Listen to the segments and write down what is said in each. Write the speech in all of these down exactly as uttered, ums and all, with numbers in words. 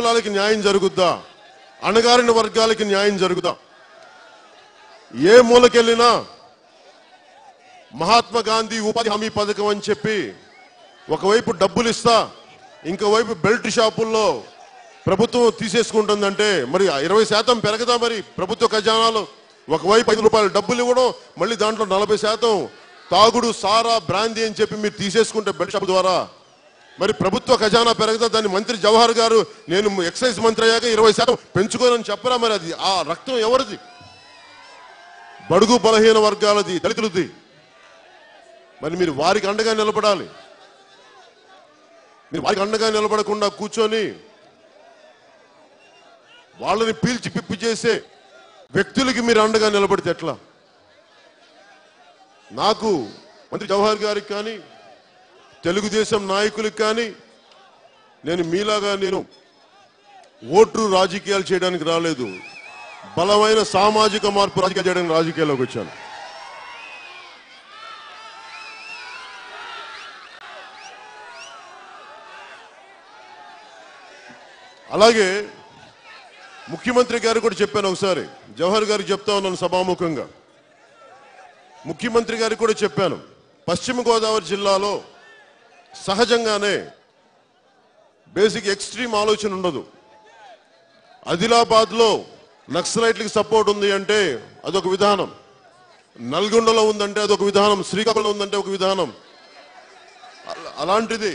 కులాలకి న్యాయం జరుగుద్దా? అణగారిన వర్గాలకి న్యాయం జరుగుదా? ఏ మూలకెళ్ళినా మహాత్మా గాంధీ ఉపాధి హామీ పథకం అని చెప్పి ఒకవైపు డబ్బులు ఇస్తా, ఇంకోవైపు బెల్ట్ షాపుల్లో ప్రభుత్వం తీసేసుకుంటుందంటే మరి ఇరవై శాతం పెరగదా? మరి ప్రభుత్వ ఖజానాలో ఒకవైపు ఐదు రూపాయలు డబ్బులు ఇవ్వడం, మళ్ళీ దాంట్లో నలభై శాతం తాగుడు, సారా, బ్రాందీ అని చెప్పి మీరు తీసేసుకుంటే బెల్ట్ షాప్ ద్వారా మరి ప్రభుత్వ ఖజానా పెరగదా? దాన్ని మంత్రి జవహర్ గారు నేను ఎక్సైజ్ మంత్రి అయ్యాక ఇరవై శాతం పెంచుకోనని చెప్పరా? మరి అది ఆ రక్తం ఎవరిది? బడుగు బలహీన వర్గాలది, దళితులది. మరి మీరు వారికి అండగా నిలబడాలి. మీరు వారికి అండగా నిలబడకుండా కూర్చొని వాళ్ళని పీల్చి పిప్పి చేసే వ్యక్తులకి మీరు అండగా నిలబడితే ఎట్లా? నాకు మంత్రి జవహర్ గారికి కానీ తెలుగుదేశం నాయకులకు కానీ నేను మీలాగా నేను ఓటు రాజకీయాలు చేయడానికి రాలేదు. బలమైన సామాజిక మార్పు రాజకీయాలు చేయడానికి రాజకీయాల్లోకి వచ్చాను. అలాగే ముఖ్యమంత్రి గారు కూడా చెప్పాను ఒకసారి, జవహర్ గారికి చెప్తా ఉన్నాను సభాముఖంగా. ముఖ్యమంత్రి గారికి కూడా చెప్పాను, పశ్చిమ గోదావరి జిల్లాలో సహజంగానే బేసిక్ ఎక్స్ట్రీమ్ ఆలోచన ఉండదు. ఆదిలాబాద్ లో నక్సలైట్లకు సపోర్ట్ ఉంది అంటే అదొక విధానం, నల్గొండలో ఉందంటే అదొక విధానం, శ్రీకాకుళంలో ఉందంటే ఒక విధానం. అలాంటిది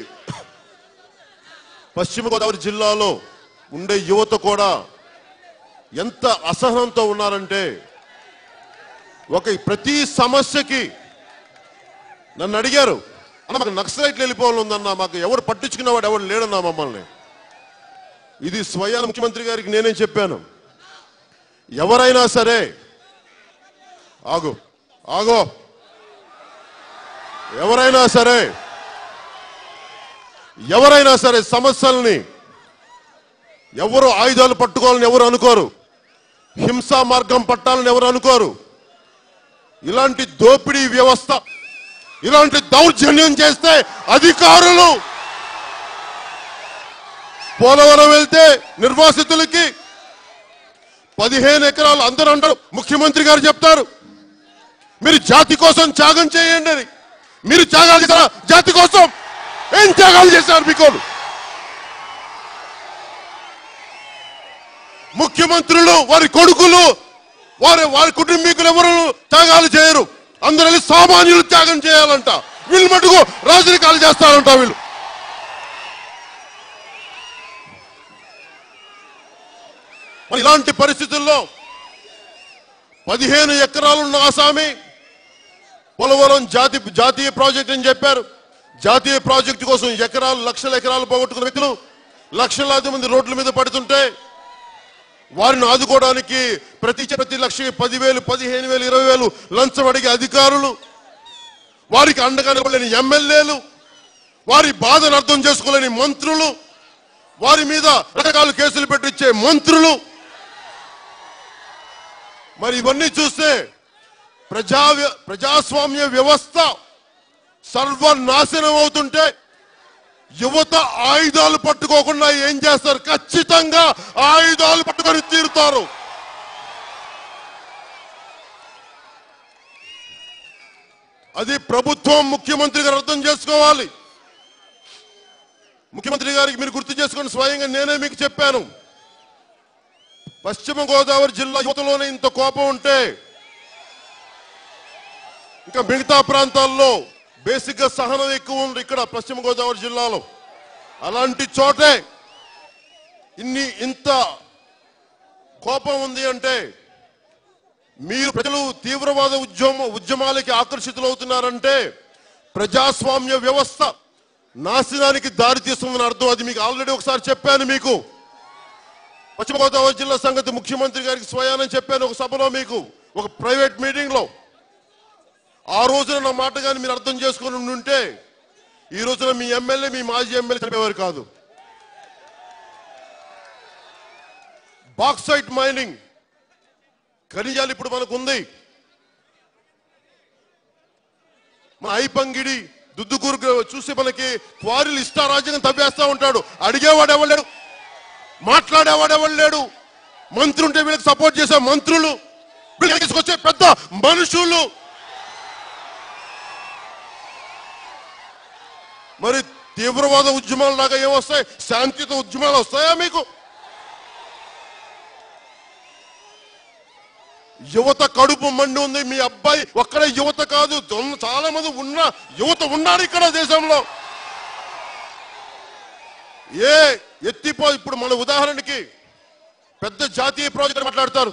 పశ్చిమ గోదావరి జిల్లాలో ఉండే యువత కూడా ఎంత అసహనంతో ఉన్నారంటే, ఒక ప్రతి సమస్యకి నన్ను అడిగారు, అన్న మాకు నక్సలైట్లు వెళ్ళిపోవాలి ఉందన్నా, మాకు ఎవరు పట్టించుకున్నవాడు ఎవరు లేడన్నా మమ్మల్ని. ఇది స్వయాన ముఖ్యమంత్రి గారికి నేనే చెప్పాను. ఎవరైనా సరే ఆగు ఆగో ఎవరైనా సరే ఎవరైనా సరే సమస్యల్ని ఎవరు ఆయుధాలు పట్టుకోవాలని ఎవరు అనుకోరు, హింసా మార్గం పట్టాలని ఎవరు అనుకోరు. ఇలాంటి దోపిడీ వ్యవస్థ, ఇలాంటి దౌర్జన్యం చేస్తే అధికారులు పోలవరం వెళ్తే నిర్వాసితులకి పదిహేను ఎకరాలు అందరూ అంటారు, ముఖ్యమంత్రి గారు చెప్తారు మీరు జాతి కోసం త్యాగం చేయండి అని. మీరు త్యాగాలు చేశారా? జాతి కోసం ఏం త్యాగాలు చేశారు? మీకు ముఖ్యమంత్రులు, వారి కొడుకులు, వారి వారి కుటుంబీకులు ఎవరు త్యాగాలు చేయరు. అందరూ సామాన్యులు త్యాగం చేయాలంట. వీళ్ళు మటుకు రాజకీయాలు చేస్తారంట. వీళ్ళు ఇలాంటి పరిస్థితుల్లో పదిహేను ఎకరాలున్న ఆసామి పోలవరం జాతి జాతీయ ప్రాజెక్ట్ అని చెప్పారు. జాతీయ ప్రాజెక్టు కోసం ఎకరాలు లక్షల ఎకరాలు పోగొట్టుకున్న వ్యక్తులు లక్షలాది మంది రోడ్ల మీద పడుతుంటే వారిని ఆదుకోవడానికి ప్రతి ప్రతి లక్షకి పదివేలు పదిహేను వేలు ఇరవై వేలు లంచం అడిగే అధికారులు, వారికి అండగా నిలబడలేని ఎమ్మెల్యేలు, వారి బాధను అర్థం చేసుకోలేని మంత్రులు, వారి మీద రకరకాల కేసులు పెట్టించే మంత్రులు. మరి ఇవన్నీ చూస్తే ప్రజా ప్రజాస్వామ్య వ్యవస్థ సర్వనాశనం అవుతుంటే యువత ఆయుధాలు పట్టుకోకుండా ఏం చేస్తారు? ఖచ్చితంగా ఆయుధాలు పట్టుకొని తీరుతారు. అది ప్రభుత్వం, ముఖ్యమంత్రి గారు అర్థం చేసుకోవాలి. ముఖ్యమంత్రి గారికి మీరు గుర్తు చేసుకొని స్వయంగా నేనే మీకు చెప్పాను, పశ్చిమ గోదావరి జిల్లా యువతలోనే ఇంత కోపం ఉంటే ఇంకా మిగతా ప్రాంతాల్లో బేసిక్ గా సహనం ఎక్కువ ఉంది. ఇక్కడ పశ్చిమ గోదావరి జిల్లాలో అలాంటి చోటే ఇన్ని ఇంత కోపం ఉంది అంటే మీరు ప్రజలు తీవ్రవాద ఉద్యమ ఉద్యమాలకి ఆకర్షితులు అవుతున్నారంటే ప్రజాస్వామ్య వ్యవస్థ నాశనానికి దారి తీస్తుందని అర్థం. అది మీకు ఆల్రెడీ ఒకసారి చెప్పాను. మీకు పశ్చిమ గోదావరి జిల్లా సంగతి ముఖ్యమంత్రి గారికి స్వయానం చెప్పాను ఒక సభలో, మీకు ఒక ప్రైవేట్ మీటింగ్ లో. ఆ రోజున నా మాట కానీ మీరు అర్థం చేసుకుని ఉంటే ఈ రోజున మీ ఎమ్మెల్యే, మీ మాజీ ఎమ్మెల్యే చెప్పేవారు కాదు. బాక్సైట్ మైనింగ్ ఖనిజాలు ఇప్పుడు మనకు ఉంది. మన ఐపంగిడి, దుద్దుకూరు చూసి మనకి క్వారీలు ఇష్టారాజ్యంగా తవ్వేస్తా ఉంటాడు. అడిగేవాడు ఎవరు? మాట్లాడేవాడెవడు లేడు. మంత్రి ఉంటే వీళ్ళకి సపోర్ట్ చేసే మంత్రులు, వీళ్ళకి తీసుకొచ్చే పెద్ద మనుషులు. మరి తీవ్రవాద ఉద్యమాలు లాగా ఏమొస్తాయి? శాంతియుత ఉద్యమాలు వస్తాయా మీకు? యువత కడుపు మండి ఉంది. మీ అబ్బాయి ఒక్కడే యువత కాదు, చాలా మంది ఉన్న యువత ఉన్నారు ఇక్కడ దేశంలో. ఏ ఎత్తిపో ఇప్పుడు మన ఉదాహరణకి పెద్ద జాతీయ ప్రాజెక్ట్ మాట్లాడతారు.